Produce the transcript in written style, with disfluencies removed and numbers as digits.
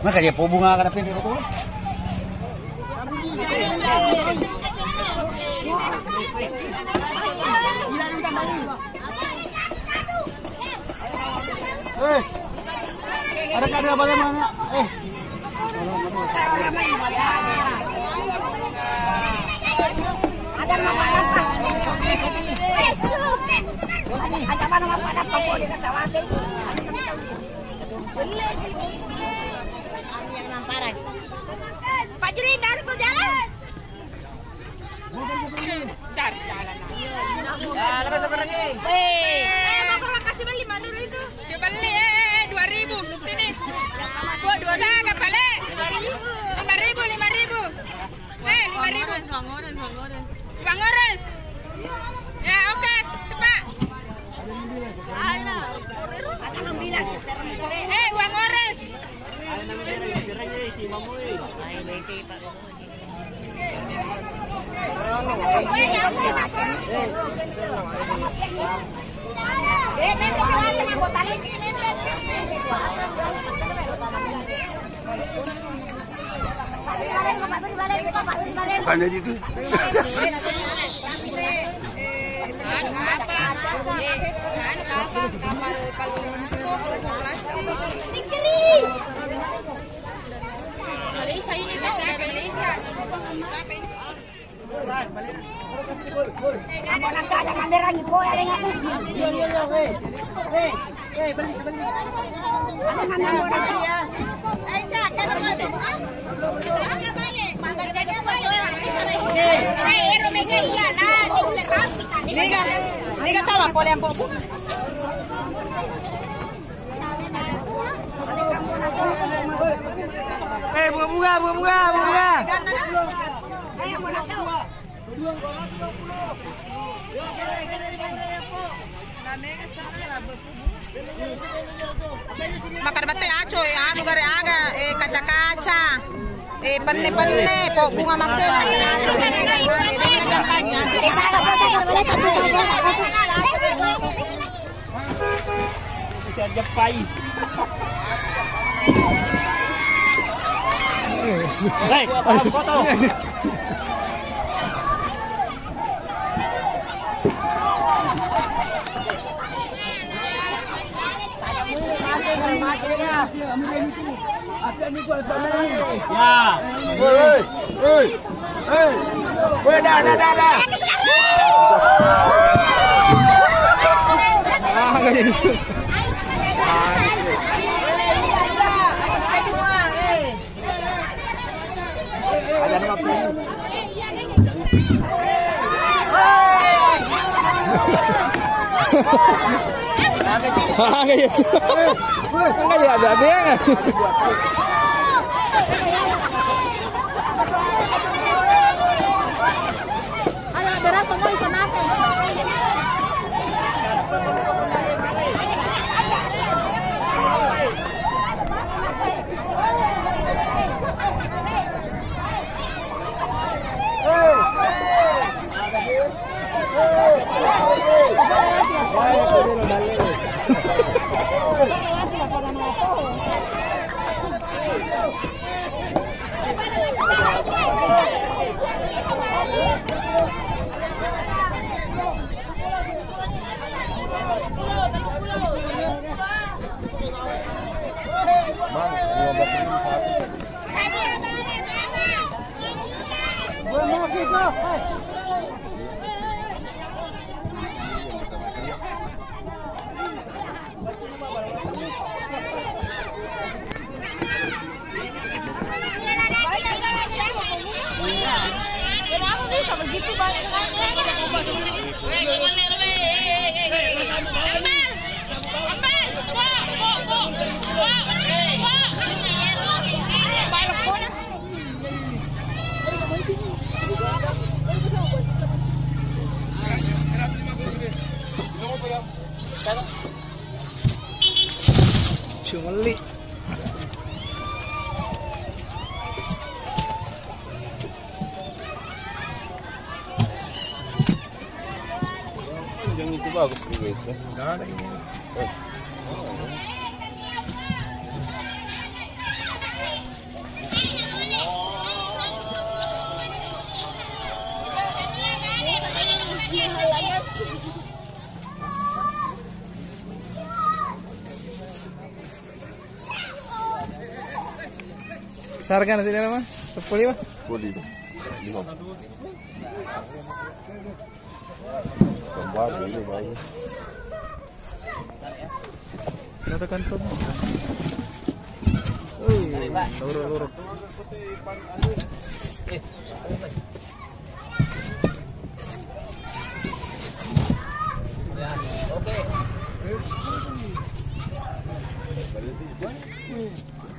Makanya po bunga ka na pinto ko. Ada bagaimana? Ada mana apa po di kawasan. Yang namparan. Pak Juri, dari ke jalan. Dari jalan. Ya, lepas sebenarnya. Mau kau kasih beli mana itu? Coba beli 2.000 sini. Buat 2 saga balik. 5.000. 5.000. Bangores. Ya, oke, cepat. Uang ores. Hanya gitu. Malaysia ini bisa Malaysia. Kamu nak ada kamera ni po ada ngaku. Beli. Ada kamera ya. Cak, kan ada. Mana balik? Mana kerja balik? Romega iya lah, diular rapi tadi. Ini kata apa po yang po? Bunga. Makar bate aco anu gare aga kaca-kaca. Penne po bunga makte. Bisa Jepai. Hei, foto. Ya. Woi, dah. Ada nama pilih. Enggak ada dia. Ayo berapa kali penate? Kenapa bisa begitu banyak? Cumeli. Yang itu bagus juga itu. Enggak ada ini. Sarga nasi dalam mah? 10 mah? 10. Gambar dulu bagus. Satu kantong. Luruk. Oke.